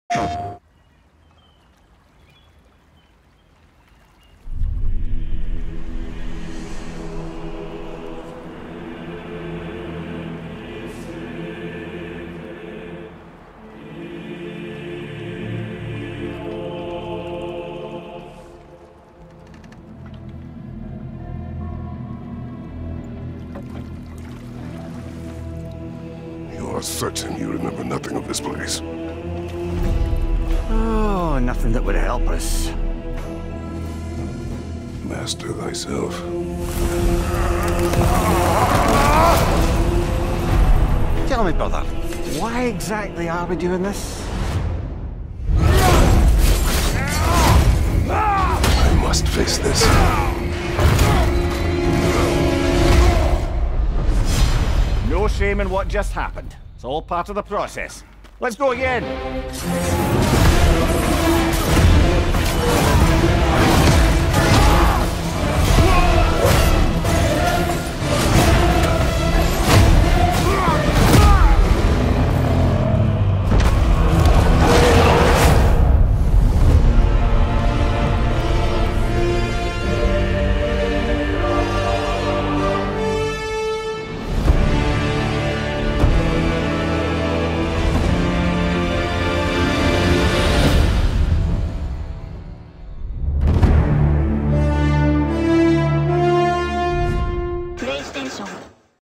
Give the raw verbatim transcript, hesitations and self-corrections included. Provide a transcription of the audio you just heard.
You're certain you remember nothing of this place? Oh, nothing that would help us. Master thyself. Tell me, brother, why exactly are we doing this? I must face this. No shame in what just happened. It's all part of the process. Let's go again.